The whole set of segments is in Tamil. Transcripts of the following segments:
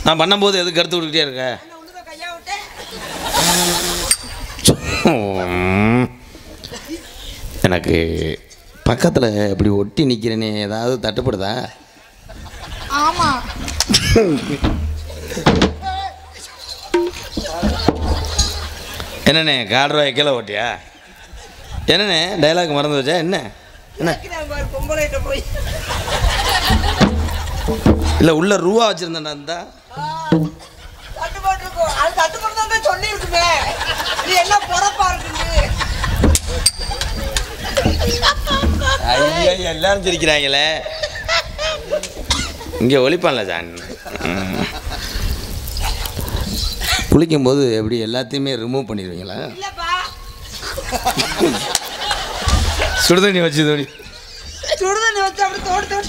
நான் பண்ணும்போது எதுக்கு எடுத்து விட்டுக்கிட்டே இருக்க? எனக்கு பக்கத்தில் இப்படி ஒட்டி நிற்கிறேனே, ஏதாவது தட்டுப்படுதா? ஆமாம். என்னண்ணே கால்ரூபாய் கீழே ஓட்டியா? என்னண்ணே டைலாக் மறந்து வச்சா? என்ன என்ன இல்லை உள்ள ரூபா வச்சுருந்தேன் இருந்தா ஐயா எல்லாரும் சிரிக்கிறாங்களே. இங்கே ஒழிப்பான்ல சான். குளிக்கும்போது எப்படி எல்லாத்தையுமே ரிமூவ் பண்ணிடுவீங்களா? சுடுதண்ணி வச்சு தோடி சுடுதண்ணி வச்சு அப்படி தோடி தோடி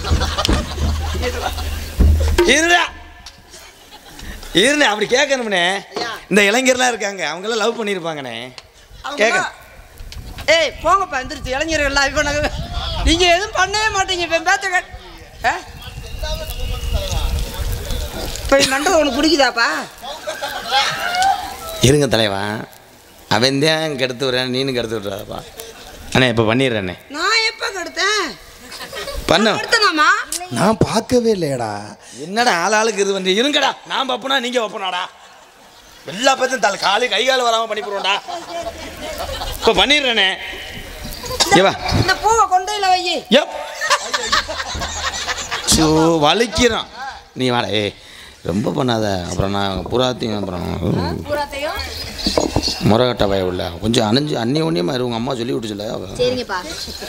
இருண்ணே அப்படி கேட்கணும்னே. இந்த இளைஞர்லாம் இருக்காங்க, அவங்களாம் லவ் பண்ணியிருப்பாங்கண்ணே. கேட்க ஏய் போங்கப்பா, எந்திரிச்சு இளைஞர்கள்லாம் இப்போ நீங்கள் எதுவும் பண்ணவே மாட்டீங்க. இப்போ பேச்ச இப்போ நண்டது ஒன்று பிடிக்குதாப்பா? இருங்க தலைவா, அவன் தான் கெடுத்து விட்றேன், நீனும் கெடுத்து விட்றாதப்பா. அண்ணே இப்போ பண்ணிடுறேண்ணே. நான் எப்போ கெடுத்தேன்? பண்ண கெடுத்தனாமா? நான் பார்க்கவே இல்லையடா. என்னடா ஆளுக்கு இது வந்து இருங்கடா. நான் வைப்பனா நீங்கள் வைப்பனாடா? எல்லா பற்றியும் தலை காலு கை கால் வராமல் பண்ணி போடுவோம்டா. இப்போ பண்ணிடுறேண்ணே. ஏவா இந்த பூவை கொண்டையில் வை. ஸோ வலிக்கிறான். நீ வாட. ஏ ரொம்ப பண்ணாத, அப்புறம் நான் புறாத்தையும் அப்புறம் முறைகட்ட பய உள்ள கொஞ்சம் அணிஞ்சு அந்நியோன்யமாக உங்கள் அம்மா சொல்லி விட்டு சொல்ல. சரிங்கப்பா.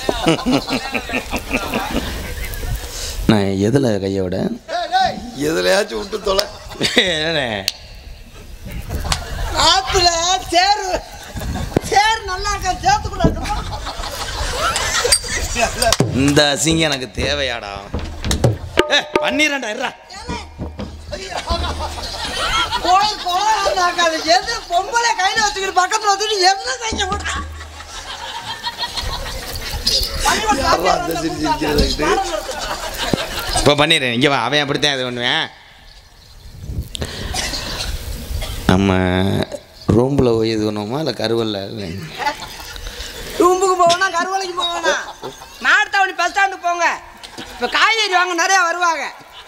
நான் எதில் கையை விட எதுலையாச்சும் விட்டு தொலை. என்னண்ணே ஆத்துல சேரு சேரு நல்லா இருக்கா? சேர்த்துக்கூடாது. இந்த அசிங்கம் எனக்கு தேவையாடா. ஏ பண்ணிடுறேன்டா. இருடா கோயில் கோலாக்காது. எது பொம்பளை கையில் வச்சுக்கிட்டு பக்கத்தில் வச்சுட்டு என்ன கையை இப்போ பண்ணிடுறேன். இங்கே வா, அவன் அப்படித்தான் இது பண்ணுவேன். நம்ம ரூம்பில் போய் இது பண்ணுவோமா இல்லை கருவல்ல? ரூம்புக்கு போகணும், கருவலைக்கு போகணும். மாட்டுத்தாவணி பஸ் ஸ்டாண்டுக்கு போங்க. இப்போ காய்கறி வாங்க நிறையா வருவாங்க.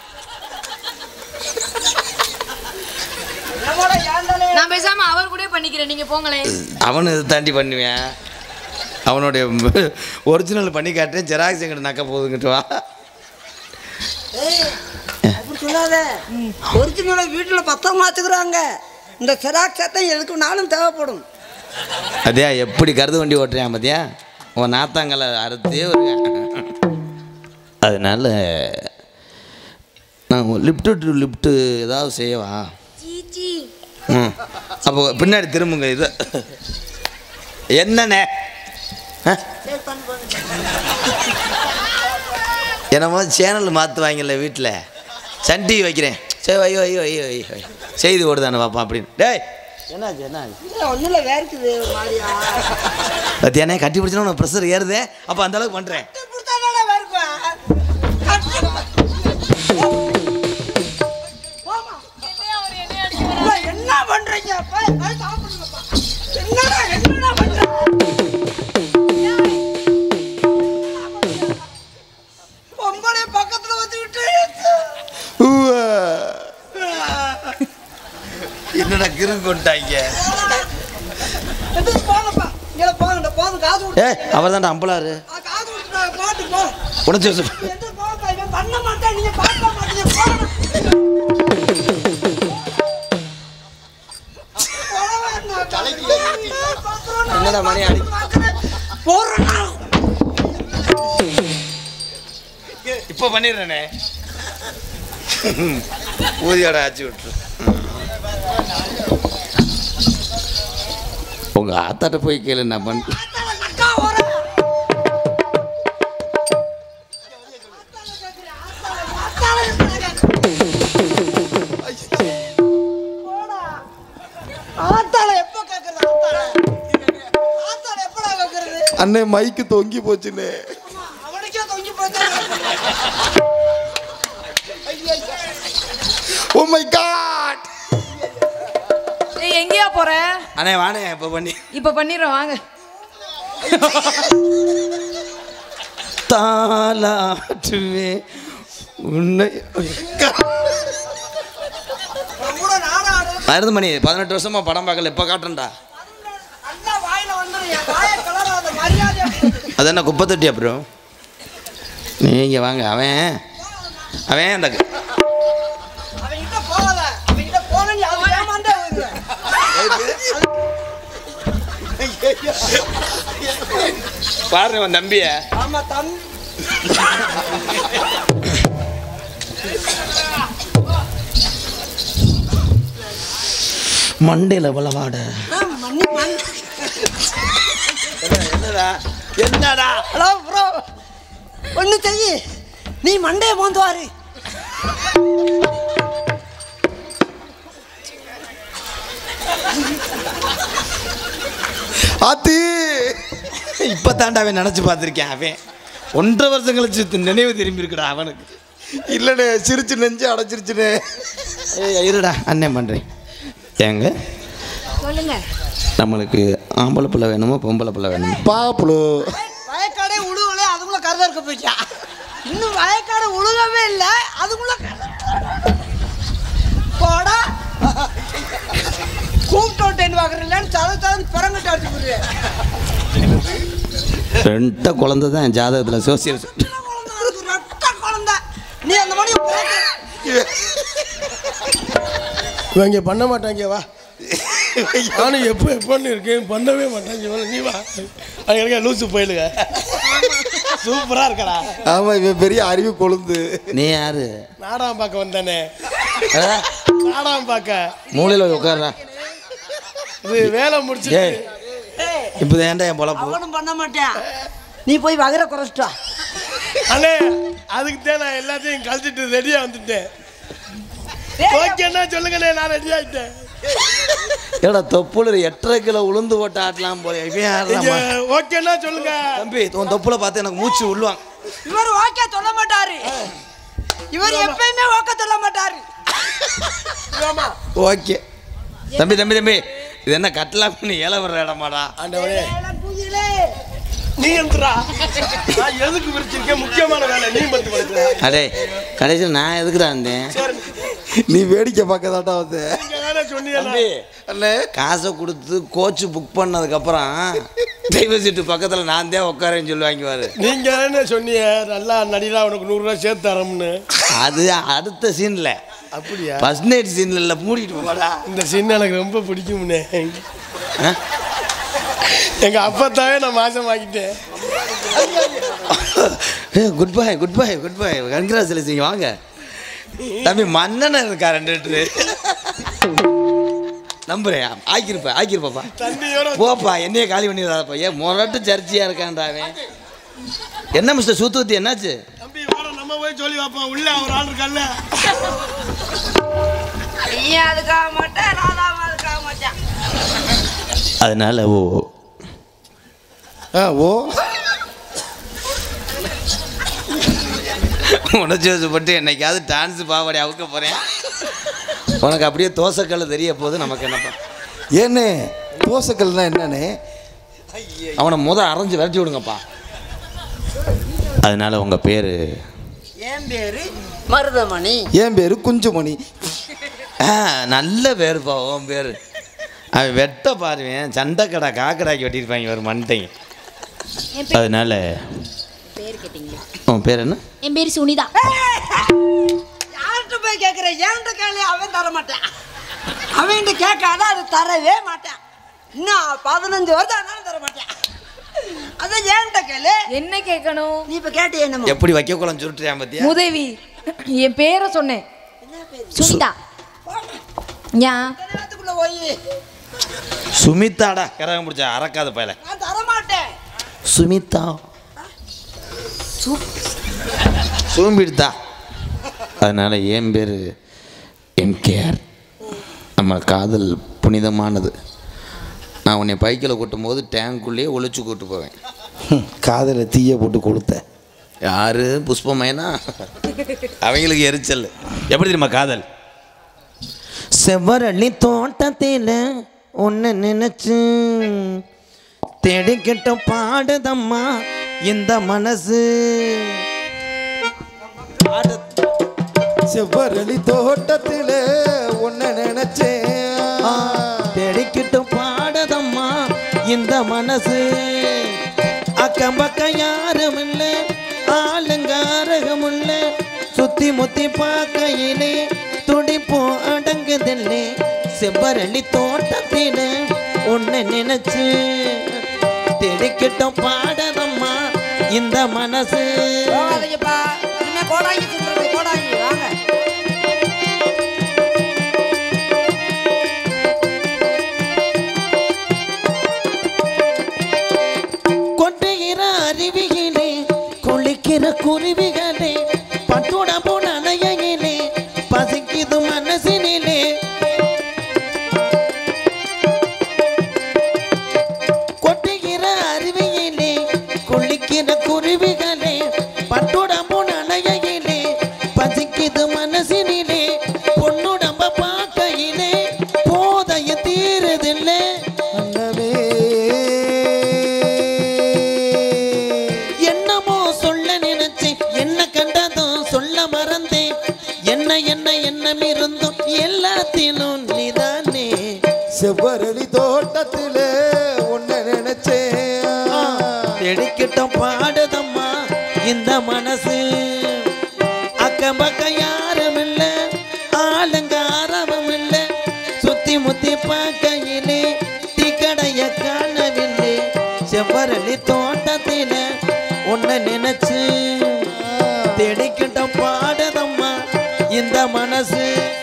நான் பேசாம அவர் கூட பண்ணிக்கிறேன், நீங்க போங்களேன். அவனு இதை தாண்டி பண்ணுவேன். அவனுடைய ஒரிஜினல் பண்ணி காட்டுறேன். ஜெராக்ஸ் எங்கிட்ட நக்க போகுதுங்கிட்டு வா. அப்படி சொல்லாத. ஒரிஜினலை வீட்டில் பத்திரமா வச்சுக்கிறாங்க. இந்த ஜெராக்ஸ் சத்தம் எதுக்குனாலும் தேவைப்படும். அதே எப்படி கருது வண்டி ஓட்டுறேன் பார்த்தியா? உன் நாத்தாங்கலை அறுத்தே வருவேன். அதனால நான் லிஃப்ட்டு டு லிஃப்ட்டு ஏதாவது செய்யவா? ம் அப்போ பின்னாடி திரும்புங்க. இது என்னண்ணே? என்னமோ சேனல் மாற்றுவாங்கல்ல வீட்டில், சன் டிவி வைக்கிறேன். சரி ஐயோ ஐயோ ஐயோ ஐயோ செய்தி ஓடுதானே பார்ப்பான் அப்படின்னு. டேய் என்னாச்சு என்னாச்சு? ஒன்றும் இல்லை, வேர்க்குது மாதிரியா. பத்தியானே கட்டி பிடிச்சா உனக்கு ப்ரெஷர் ஏறுதே. அப்போ அந்த அளவுக்கு பண்ணுறேன். என்ன பண்றீங்க? என்னடா பண்ற? பொம்பளை பக்கத்துல வச்சுக்கிட்டு என்னடா கிரு கொண்டாங்க. போங்கப்பா, இங்கே போங்க. போங்க, காசு கொடுத்து. அவர் தான்டா அம்பலாரு. காசு கொடுத்துட்டாங்க, பாட்டு போ. உடச்சு போங்கப்பா, இவன் பண்ண மாட்டேன், நீங்க பார்க்க மாட்டீங்க. என்னடா மணி அடி போறேன். இப்போ பண்ணிடுறேனே. ஊதியோட ஆச்சு விட்டுரு. உங்க ஆத்தாட்ட போய் கேளு என்ன பண்ண. அண்ணே மைக்கு தொங்கி போச்சுண்ணே. அவனுக்கே தொங்கி போச்சு. Oh my god. ஏய் எங்கயா போற? அண்ணே வாணே இப்ப பண்ணிடுறோம் வாங்க. தாலாட்டுவே உன்னை மருதுமணி 18 வருஷமா படம் பார்க்கல, இப்ப காட்டுறேன்டா. அது என்ன குப்பை தட்டி? அப்புறம் நீங்க வாங்க. அவன் அந்த பாருங்க தம்பிய. மண்டையில வளவாட என்னடா? ஹலோ ப்ரோ, ஒன்று செய்ய, நீ மண்டையை மோந்துவாரு. ஆத்தி இப்ப தாண்டா அவன் நினைச்சு பார்த்திருக்கேன். அவன் 1.5 வருஷம் கழிச்சு நினைவு திரும்பி இருக்குடா அவனுக்கு. இல்லைண்ணே, சிரிச்சு நெஞ்சு அடைச்சிருச்சுண்ணே. இருடா அண்ணன் பண்றேன். ஏங்க சொல்லுங்க, நம்மளுக்கு ஆம்பளை பிள்ளை வேணுமா பொம்பளை பிள்ளை வேணுமா? பாப்புளு வயக்காடே உழுகலே, அதுக்குள்ள கருதா இருக்க போயிட்டா. இன்னும் வயக்காடை உழுகவே இல்லை, அதுக்குள்ள போடா கூப்பிட்டோட்டேன்னு பார்க்குறீங்களான்னு சதம் பிறங்கிட்டு அடிச்சு போடுவேன். 2 குழந்தை தான் என் ஜாதகத்தில் சோசியல். குழந்தை நீ அந்த மாதிரி இவங்க பண்ண மாட்டாங்க. வா, நானும் எப்போன்னு இருக்கேன், பண்ணவே மாட்டாங்க. நீ வா, அங்கே லூசு போயிடுங்க. சூப்பராக இருக்கடா. ஆமா, இவன் பெரிய அறிவு கொழுந்து. நீ யாரு? நாடகம் பார்க்க வந்தானே. நாடகம் பார்க்க மூலையில் உட்கார்றா. இது வேலை முடிச்சு இப்போ ஏன்டா என் பொழப்பு? அவனும் பண்ண மாட்டேன், நீ போய் வகர குறைச்சிட்டா. அண்ணே, அதுக்கு தான் நான் எல்லாத்தையும் கழிச்சிட்டு ரெடியாக வந்துட்டேன். ஓகேண்ணா சொல்லுங்கண்ணே, நான் ரெடி ஆகிட்டேன். ஏடா தொப்புல 8.5 கிலோ உளுந்து போட்டு ஆட்டலாம் போல. ஓகேண்ணா சொல்லுங்க தம்பி, உன் தொப்புல பார்த்து எனக்கு மூச்சு உள்ளுவாங்க. இவர் ஓகே சொல்ல மாட்டாரு, இவர் எப்பயுமே ஓகே சொல்ல மாட்டாரு. ஓகே தம்பி தம்பி தம்பி, இது என்ன கட்டலாம் பண்ணி ஏழை வர்ற இடமாடா? ஆண்டவரே, நீ என்றா நான் எதுக்கு விரிச்சிருக்கேன்? முக்கியமான வேலை நீ மட்டும் பண்ணுற. அடே கடைசியில் நான் எதுக்குடா இருந்தேன்? நீ வேடிக்கை பார்க்க தாட்டா வந்து தம்பி காசை கொடுத்து கோச்சு புக் பண்ணதுக்கப்புறம் டிரைவர் சீட்டு பக்கத்தில் நான் தான் உட்காரேன்னு சொல்லி வாங்கிவாரு. நீங்க என்ன சொன்னீங்க, நல்லா நடிகா உனக்கு 100 ரூபா சேர்த்து தரோம்னு? அது அடுத்த சீன்ல. அப்படியா? ஃபர்ஸ்ட் நைட் சீன்ல இல்லை, மூடிட்டு போடா. இந்த சீன் எனக்கு ரொம்ப பிடிக்கும்னே. எங்க அப்பத்தாவே நான் மாசமாக்கிட்டேன். Good bye good bye good bye, congratulation. வாங்க தம்பி, மன்னன் இருக்கா 2 லிட்டரு நம்புறேன். ஆக்கிருப்பாப்பா. போப்பா, என்னையே காலி பண்ணிடுறாப்பா. ஏன் மொரட்டு சர்ச்சையா இருக்கான்றாவே. என்ன மிஸ்டர் சூத்துவத்தி, என்னாச்சு? தம்பி நம்ம போய் சொல்லி வாப்பா, உள்ள ஒரு ஆள் இருக்கல்ல. நீ அதுக்காக மாட்டேன், ராதாவும் அதுக்காக மாட்டேன். அதனால உணர்ச்சி வசப்பட்டு என்னைக்காவது டான்ஸ் பாவாடி அவுக்க போறேன். உனக்கு அப்படியே தோசைக்கல் தெரிய போது, நமக்கு என்னப்பா? ஏண்ணே, தோசைக்கல்னா என்னண்ணே? அவனை அரைஞ்சு விரட்டி விடுங்கப்பா. அதனால உங்க பேரு? என் பேரு மருதமணி. என் பேரு குஞ்சுமணி. நல்ல பேருப்பா உன் பேரு. அவன் வெட்ட பாருவேன், சண்டைக்கடா காக்கடாக்கி வெட்டியிருப்பாங்க ஒரு மண்டைங்க. அதனால பேர் கேட்டீங்களா? உன் பேர் என்ன? என் பேர் சுனிதா. யார்கிட்ட போய் கேட்குறேன்? ஏன்ட்ட கேள்வி, அவன் தர மாட்டேன். அவன்கிட்ட கேட்காத, அது தரவே மாட்டேன். இன்னும் 15 வருஷம் ஆனாலும் தர மாட்டேன். அதான் ஏன்ட்ட கேளு. என்ன கேட்கணும்? நீ இப்ப கேட்டு என்னமோ எப்படி வைக்க குளம் சுருட்டுறியா பத்தியா? உதவி. என் பேரை சொன்னேன், சுனிதா. நேரத்துக்குள்ள போய் சுமிதாடா, கரகம் முடிச்சா அறக்காத பயல. நான் தர மாட்டேன். சுமிதா சூம்பிடுதா. அதனால என் பேர் எம்கேஆர். நம்ம காதல் புனிதமானது. நான் உன்னை பைக்கில் கூட்டும் போது டேங்குள்ளேயே ஒழிச்சு கூட்டு போவேன். காதல தீய போட்டு கொடுத்த யாரு? புஷ்பமயனா? அவங்களுக்கு எரிச்சல். எப்படி தெரியுமா காதல்? செவ்வரளி தோட்டத்தில் ஒன்று நினைச்சு தேடிக்கிட்ட பாடுதம்மா இந்த மனசு. செவ்வரளி தோட்டத்தில் ஒன்ன நினைச்சேன் தேடிக்கிட்டு பாடுதம்மா இந்த மனசு. அக்கம் பக்கம் யாரும் இல்லை, ஆளுங்க அரகம் இல்லை, சுத்தி முத்தி பார்க்கையிலே துடிப்போம் அடங்குதில்லை. செவ்வரளி தோட்டத்தில் ஒன்னு நினைச்சு தேடிக்கிட்டோம் பாடுதம்மா இந்த மனசு. கொட்டுகிற அருவிகளே குளிக்கிற குருவிகளே பட்டுட போன அணையிலே பசிக்குது மனசினிலே. கொட்டுகிற அருவியிலே குளிக்கிற குருவிகளே பட்டுடம்புன அணையிலே பசிக்குது மனசினிலே. பொண்ணுடம்ப பார்க்கையிலே போதைய தீருதில்லை. என்னமோ சொல்ல நினைச்சேன், என்ன கண்டதும் சொல்ல மறந்தேன். என்ன என்ன எண்ணம் இருந்தும் எல்லாத்திலும் நீதானே. செவ்வரளி தோட்டத்தில் ஒன்ன நினைச்சேன் தேடிக்கிட்டோம் பாடுதம்மா இந்த மனசு. அக்கம் பக்கம் யாரும் இல்லை, ஆளுங்க ஆரவம் இல்லை, சுத்தி முத்தி பார்க்கையிலே டீக்கடைய காணவில்லை. செவ்வரளி தோட்டத்தில் ஒன்ன நினைச்சு தேடிக்கிட்டோம் பாடுதம்மா இந்த மனசு.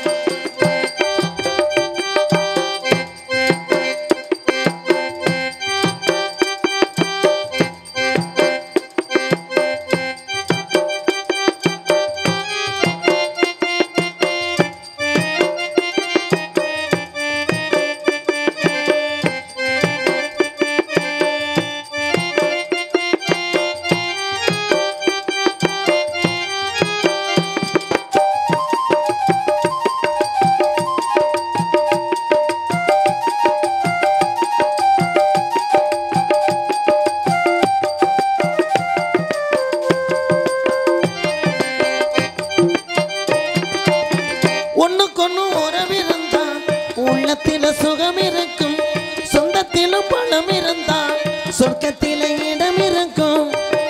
ஒண்ணுக்கொன்னு உறவிருந்தா உள்ளத்தில சுகம் இருக்கும், சொந்தத்திலும் பணம் இருந்தா சொர்க்கத்தில இடம் இருக்கும்.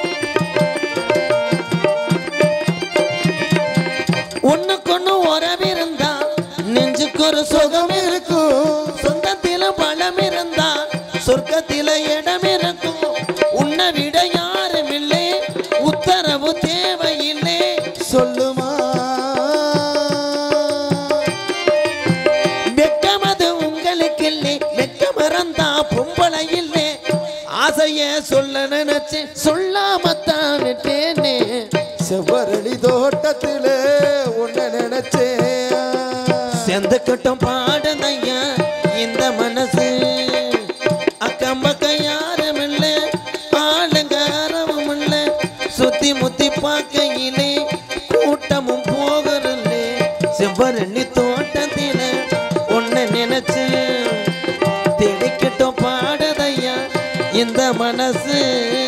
ஒண்ணுக்கொன்னு உறவிருந்தா நெஞ்சுக்கு ஒரு சுகம் இருக்கும், சொந்தத்திலும் பணம் இருந்தா சொர்க்கத்தில இடம் இருக்கும். உன்னை விட யாரும் இல்லை, உத்தரவு தேவையில்லை. சொல்லுமா பொம்பளை இல்லை, ஆசைய சொல்ல நினைச்சேன் சொல்லாமத்தான் விட்டேனே. செவ்வரளி தோட்டத்தில் ஒன்ன நினைச்சேன் செந்துக்கிட்டும் பாடுதையா இந்த மனசு. அக்கம் பக்கம் யாரும் இல்லை, ஆளுங்க ஆரவம் இல்லை, சுத்தி முத்தி பார்க்கையிலே கூட்டமும் போகிறல்லே. செவ்வரளி தோட்டத்தில் ஒன்ன நினைச்சு தேடிக்கிட்டோம் பாடுதையா இந்த மனசு.